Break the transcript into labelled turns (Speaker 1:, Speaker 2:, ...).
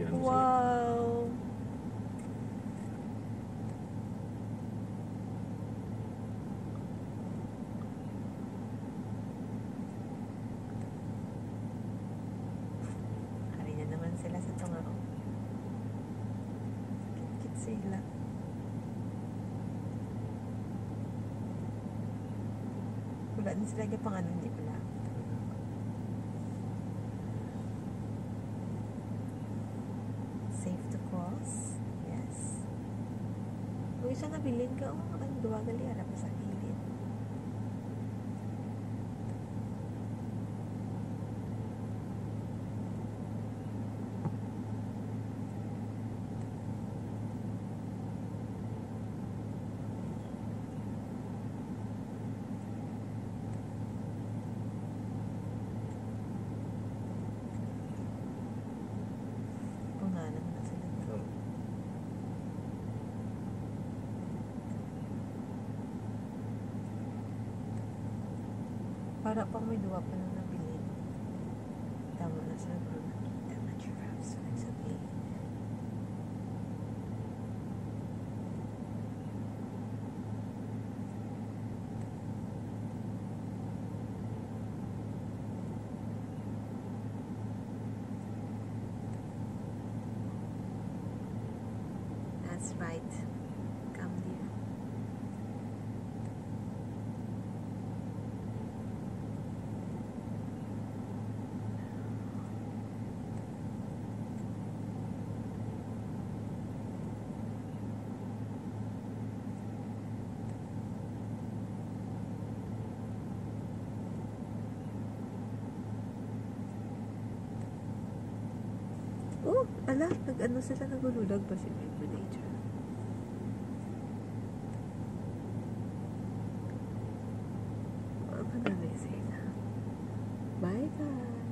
Speaker 1: Yan,
Speaker 2: wow! Hari na naman sila sa tungaro. Kit-kit sila. Wala din sila pang ano, hindi pala. Safe to cross. Yes. Kung isa nabilin ka, ang duwa gali, harap sa gilid. Para pang may duwa pa nang nabilin. Tama na sa mga nakita na giraffe sa nagsabi. That's right. Come dear. Oh, ala, nag-ano sila, nagululag pa si baby nature. Ano na sila? Bye guys!